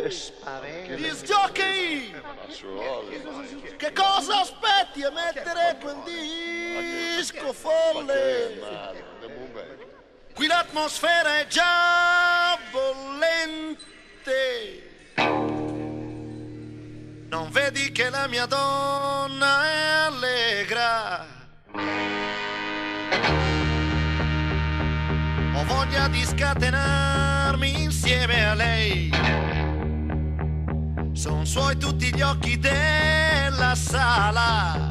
Che spavento. Disjockey! Che cosa aspetti a mettere quel disco folle? Qui l'atmosfera è già bollente. Non vedi che la mia donna è allegra? Ho voglia di scatenarmi insieme a lei. Son suoi tutti gli occhi della sala.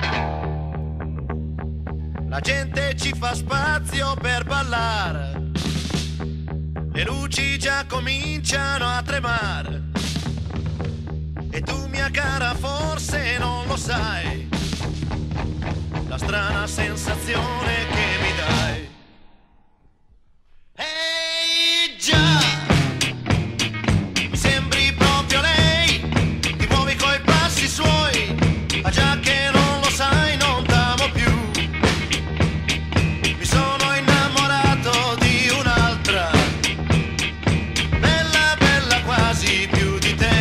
La gente ci fa spazio per ballare. Le luci già cominciano a tremare. E tu, mia cara, forse non lo sai, la strana sensazione che mi dai. Ehi già, mi sembri proprio lei, ti muovi coi passi suoi, ma già che non lo sai non t'amo più. Mi sono innamorato di un'altra, bella, bella quasi più di te.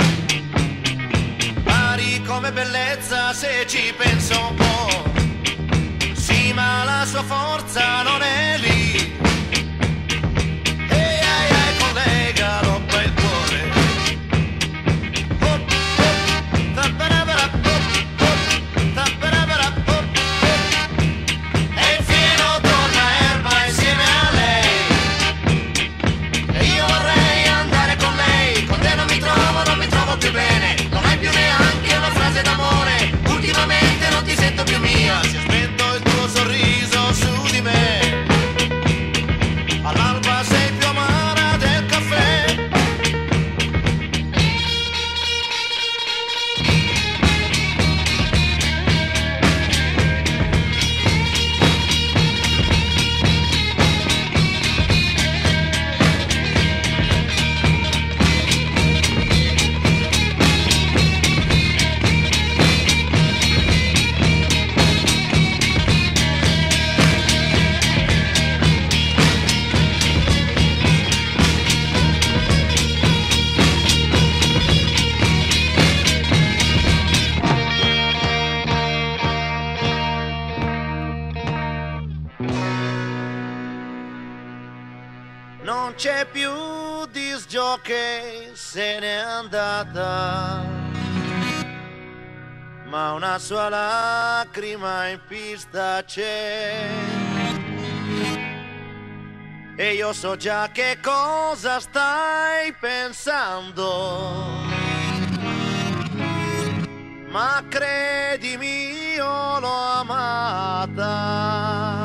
Come bellezza se ci penso un po', sì, ma la sua forza non è lì. Ehi, ai, ai, collega, rompa il cuore. E il fieno torna erba insieme a lei. E io vorrei andare con lei, con te non mi trovo più bene. Non hai più neanche una frase d'amore, ultimamente non ti sento più mia. Si è spento il tuo sorriso su di me, all'alba sei più amara del caffè. Non c'è più disjockey, se n'è andata, ma una sua lacrima in pista c'è. E io so già che cosa stai pensando, ma credimi, io l'ho amata.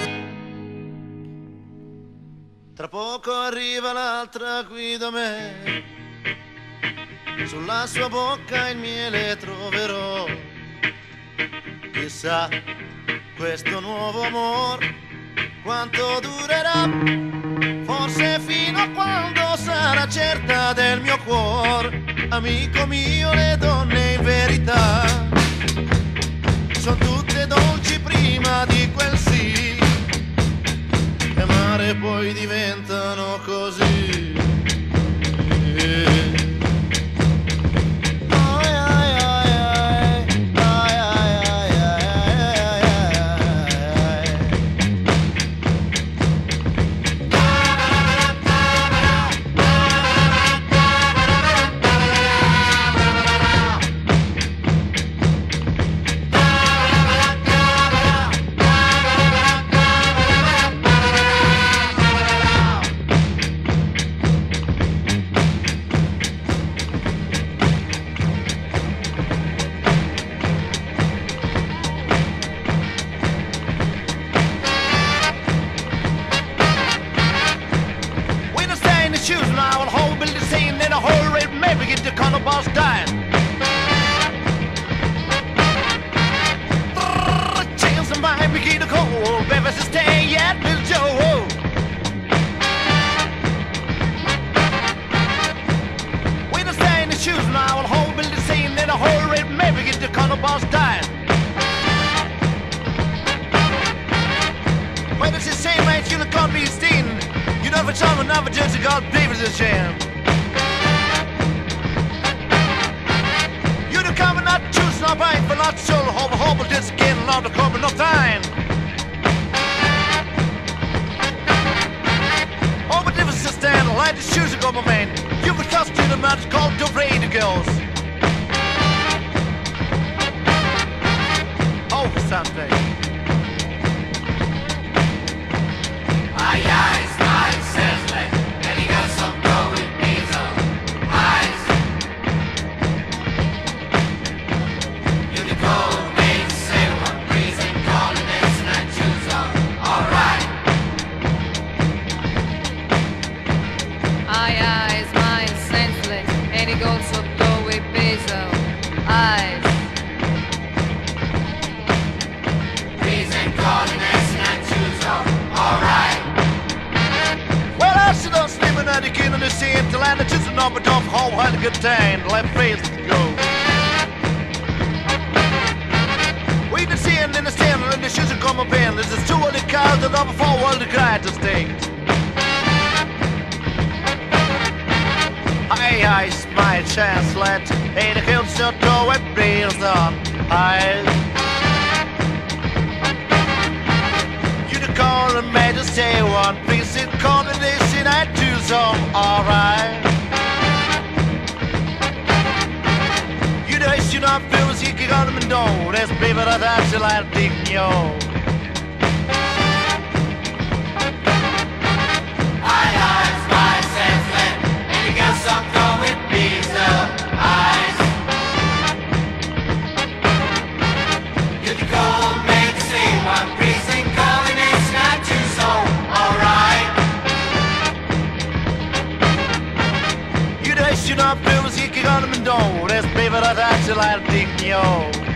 Tra poco arriva l'altra qui da me, sulla sua bocca il miele troverò. Chissà questo nuovo amor quanto durerà, forse fino a quando sarà certa del mio cuore. Amico mio, le donne in verità sono tutte dolci prima di quel sì, e amare poi diventano così. time. Oh, but if it's a stand, like the shoes go, my man. You can trust in the match called the Radio Girls. Oh, Sunday. My eyes, my senseless, and he got some going nasal eyes. Unicorn makes sailor breezing, calling it and I choose on. Alright. My eyes, mine senseless, and he goes up go with basil eyes. Breezing, calling it and I choose on. Alright. Well, I should have sleeping at the king of the sea to land just an up and off whole had a good time. Let face go. We can see it in the stand and the shoes are coming in. This is two of the cars that are before all the greatest things. I my chance, let ain't a kill so do it breathes on. Unicorn and majesty, one piece in combination, I do some alright. You know, you not feel as you can on them and don't. There's people that actually like to dig yo. You not feel as you can on them and don't. There's people that actually like to dig yo.